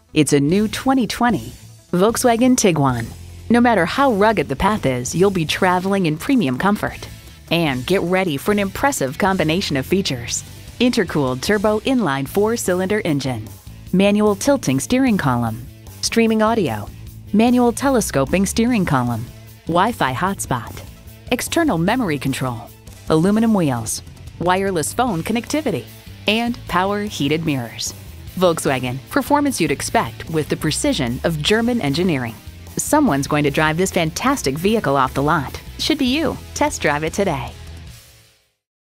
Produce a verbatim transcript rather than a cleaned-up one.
It's a new twenty twenty Volkswagen Tiguan. No matter how rugged the path is, you'll be traveling in premium comfort. And get ready for an impressive combination of features. Intercooled turbo inline four-cylinder engine, manual tilting steering column, streaming audio, manual telescoping steering column, Wi-Fi hotspot, external memory control, aluminum wheels, wireless phone connectivity, and power heated mirrors. Volkswagen, performance you'd expect with the precision of German engineering. Someone's going to drive this fantastic vehicle off the lot. Should be you. Test drive it today.